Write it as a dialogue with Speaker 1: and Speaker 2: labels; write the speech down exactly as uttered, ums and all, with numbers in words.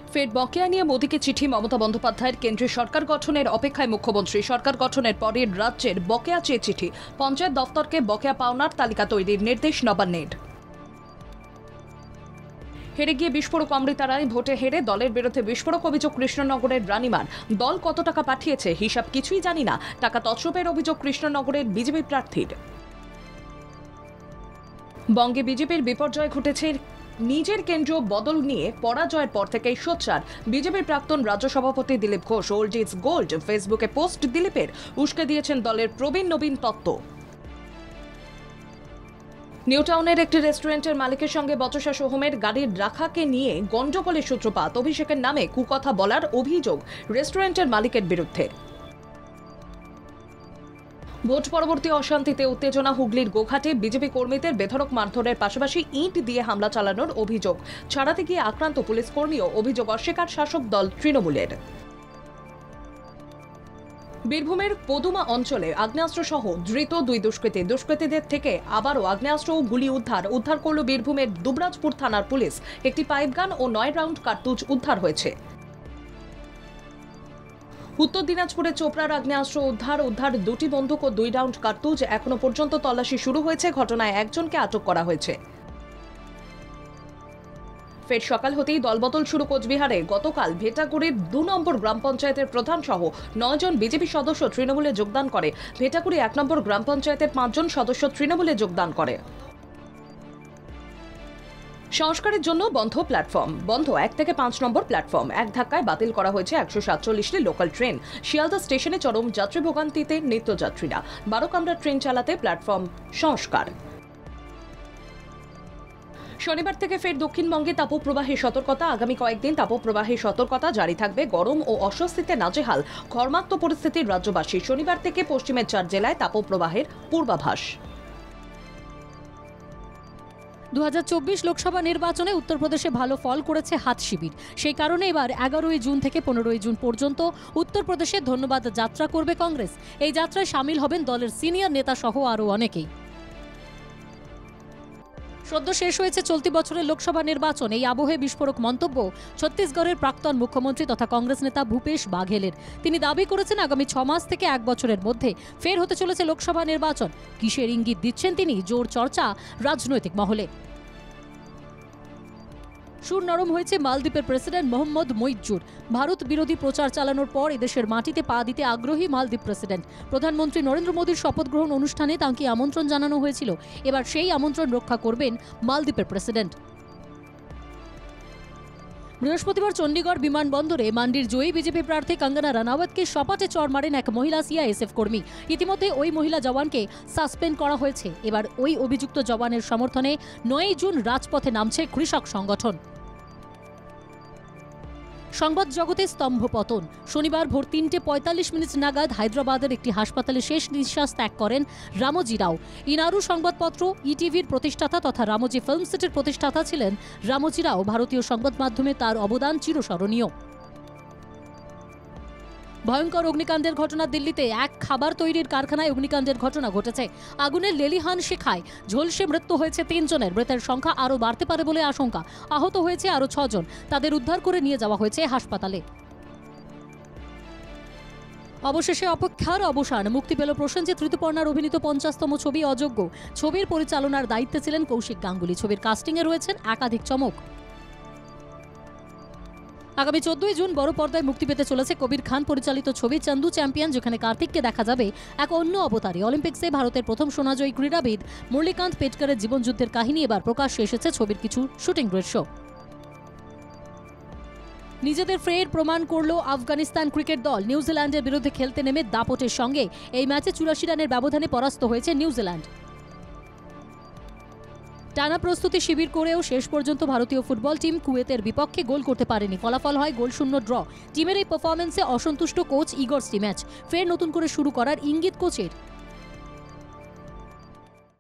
Speaker 1: ফের বকেয়া নিয়ে মোদীকে চিঠি মমতা বন্দ্যোপাধ্যায়ের কেন্দ্রীয় সরকার গঠনের অপেক্ষায় মুখ্যমন্ত্রী। সরকার গঠনের পরে রাজ্যের বকেয়া চেয়ে চিঠি। পঞ্চায়েত দফতরকে বকেয়া পাওনার তালিকা তৈরির নির্দেশ নবান্নের। হেরে গিয়ে বিস্ফোরক অমৃতা রায়, ভোটে হেরে দলের বিরুদ্ধে বিস্ফোরক অভিযোগ কৃষ্ণনগরের রানীমার। দল কত টাকা পাঠিয়েছে হিসাব কিছুই জানি না, টাকা তছরূপের অভিযোগ কৃষ্ণনগরের বিজেপি প্রার্থীর। বঙ্গে বিজেপির বিপর্যয় ঘটেছে। নিজের কেন্দ্র বদল নিয়ে পরাজয়ের পর থেকেই সোচ্চার বিজেপির প্রাক্তন রাজ্য সভাপতি Dilip Ghosh. Old is gold ফেসবুকে পোস্ট দিলীপের, উস্কে দিয়েছেন দলের প্রবীণ নবীন তত্ত্ব। নিউ টাউনের একটি রেস্টুরেন্টের মালিকের সঙ্গে বচসা সোহমের গাড়ির রাখাকে নিয়ে গন্ডগোলের সূত্রপাত। অভিষেকের নামে কুকথা বলার অভিযোগ রেস্টুরেন্টের মালিকের বিরুদ্ধে। ভোট পরবর্তী অশান্তিতে উত্তেজনা হুগলির গোঘাটে। বিজেপি কর্মীদের বেধড়ক মারধরের পাশাপাশি ইঁট দিয়ে হামলা চালানোর অভিযোগ। ছাড়াতে গিয়ে আক্রান্ত পুলিশ কর্মীও, অভিযোগ অস্বীকার শাসক দল তৃণমূলের। বীরভূমের পদুমা অঞ্চলে আগ্নেয়াস্ত্র সহ ধৃত দুই দুষ্কৃতী। দুষ্কৃতীদের থেকে আবারও আগ্নেয়াস্ত্র ও গুলি উদ্ধার উদ্ধার করল বীরভূমের দুবরাজপুর থানার পুলিশ। একটি পাইপগান ও নয় রাউন্ড কার্তুজ উদ্ধার হয়েছে। উত্তর দিনাজপুরে চোপড়ার আগ্নেয়াস্ত্র উদ্ধার উদ্ধার দুটি বন্দুক ও দুই রাউন্ড কার্তুজ। এখনো পর্যন্ত তল্লাশি শুরু হয়েছে। ঘটনায় একজনকে আটক করা হয়েছে। ফের সকাল হতেই দলবদল শুরু কোচবিহারে। গতকাল ভেটাগুড়ির দু নম্বর গ্রাম পঞ্চায়েতের প্রধান সহ নয় জন বিজেপি সদস্য তৃণমূলে যোগদান করে। ভেটাগুড়ি এক নম্বর গ্রাম পঞ্চায়েতের পাঁচজন সদস্য তৃণমূলে যোগদান করে। সংস্কারের জন্য বন্ধ প্ল্যাটফর্ম। বন্ধ এক থেকে পাঁচ নম্বর প্ল্যাটফর্ম। এক ধাক্কায় বাতিল করা হয়েছে একশো সাতচল্লিশটি লোকাল ট্রেন। শিয়ালদা স্টেশনে চরম যাত্রী ভোগান্তিতে নিত্যযাত্রীরা। বারো কামরা ট্রেন চালাতে প্ল্যাটফর্ম সংস্কার। শনিবার থেকে ফের দক্ষিণবঙ্গে তাপপ্রবাহের সতর্কতা। আগামী কয়েকদিন তাপপ্রবাহের সতর্কতা জারি থাকবে। গরম ও অস্বস্তিতে নাজেহাল ঘর্মাক্ত পরিস্থিতির রাজ্যবাসী। শনিবার থেকে পশ্চিমের চার জেলায় তাপপ্রবাহের পূর্বাভাস।
Speaker 2: দু হাজার চব্বিশ লোকসভা নির্বাচনে উত্তরপ্রদেশে ভালো ফল করেছে হাত শিবির। সেই কারণে এবার এগারোই জুন থেকে পনেরোই জুন পর্যন্ত উত্তরপ্রদেশে ধন্যবাদ যাত্রা করবে কংগ্রেস। এই যাত্রায় সামিল হবেন দলের সিনিয়র নেতা সহ আরও অনেকেই। সদ্য শেষ হয়েছে চলতি বছরের লোকসভা নির্বাচন। এই আবহে বিস্ফোরক মন্তব্য ছত্তিশগড়ের প্রাক্তন মুখ্যমন্ত্রী তথা কংগ্রেস নেতা ভূপেশ বাঘেলের। তিনি দাবি করেছেন আগামী ছ মাস থেকে এক বছরের মধ্যে ফের হতে চলেছে লোকসভা নির্বাচন। কিসের ইঙ্গিত দিচ্ছেন তিনি? জোর চর্চা রাজনৈতিক মহলে। সুর নরম হয়েছে মালদ্বীপের প্রেসিডেন্ট মোহাম্মদ মইজ্জুর। ভারত বিরোধী প্রচার চালানোর পর এদেশের মাটিতে পা দিতে আগ্রহী মালদ্বীপ প্রেসিডেন্ট। প্রধানমন্ত্রী নরেন্দ্র মোদীর শপথ গ্রহণ অনুষ্ঠানে তাঁকে আমন্ত্রণ জানানো হয়েছিল। এবার সেই আমন্ত্রণ রক্ষা করবেন মালদ্বীপের প্রেসিডেন্ট। বৃহস্পতিবার চণ্ডীগড় বিমানবন্দরে মান্ডির জয়ী বিজেপি প্রার্থী কঙ্গনা রানাওয়াতকে সপাটে চড় মারেন এক মহিলা সিআইএসএফ কর্মী। ইতিমধ্যে ওই মহিলা জওয়ানকে সাসপেন্ড করা হয়েছে। এবার ওই অভিযুক্ত জওয়ানের সমর্থনে নয়ই জুন রাজপথে নামছে কৃষক সংগঠন। সংবাদ জগতে স্তম্ভ পতন। শনিবার ভোর তিনটে পঁয়তাল্লিশ মিনিট নাগাদ হায়দ্রাবাদের একটি হাসপাতালে শেষ নিঃশ্বাস ত্যাগ করেন রামোজি রাও। ইনারু সংবাদপত্র ইটিভির প্রতিষ্ঠাতা তথা রামোজি ফিল্ম সিটির প্রতিষ্ঠাতা ছিলেন রামোজি রাও। ভারতীয় সংবাদ মাধ্যমে তার অবদান চিরস্মরণীয়। ভয়ঙ্কর অগ্নিকাণ্ডের ঘটনা। দিল্লিতে এক খাবার তৈরির কারখানায় অগ্নিকাণ্ডের ঘটনা ঘটেছে। আগুনের লেলিহান শিখায় ঝলসে মৃত্যু হয়েছে তিনজনের। মৃতের সংখ্যা আরও বাড়তে পারে বলে আশঙ্কা। আহত হয়েছে আরও ছজন। তাদের উদ্ধার করে নিয়ে যাওয়া হয়েছে হাসপাতালে। অবশেষে অপেক্ষার অবসান। মুক্তি পেল প্রসেনজিৎ ঋতুপর্ণার অভিনীত পঞ্চাশতম ছবি অযোগ্য। ছবির পরিচালনার দায়িত্বে ছিলেন কৌশিক গাঙ্গুলি। ছবির কাস্টিংয়ে রয়েছেন একাধিক চমক। আগামী চোদ্দই জুন বড় পর্দায় মুক্তি পেতে চলেছে কবির খান পরিচালিত ছবি চন্দু চ্যাম্পিয়ন, যেখানে কার্তিককে দেখা যাবে এক অন্য অবতারে। অলিম্পিক্সে ভারতের প্রথম সোনাজয়ী ক্রীড়াবিদ মুরলীকান্ত পেটকারের জীবনযুদ্ধের কাহিনী এবার প্রকাশ্যে এসেছে ছবির কিছু শুটিং দৃশ্য। নিজেদের ফের প্রমাণ করল আফগানিস্তান ক্রিকেট দল। নিউজিল্যান্ডের বিরুদ্ধে খেলতে নেমে দাপটের সঙ্গে এই ম্যাচে চুরাশি রানের ব্যবধানে পরাস্ত হয়েছে নিউজিল্যান্ড। টানা প্রস্তুতি শিবির করেও শেষ পর্যন্ত ভারতীয় ফুটবল টিম কুয়েতের বিপক্ষে গোল করতে পারেনি। ফলাফল হয় গোল শূন্য ড্র। টিমের এই পারফরম্যান্সে অসন্তুষ্ট কোচ ইগর স্টিম্যাচ। ফের নতুন করে শুরু করার ইঙ্গিত কোচের।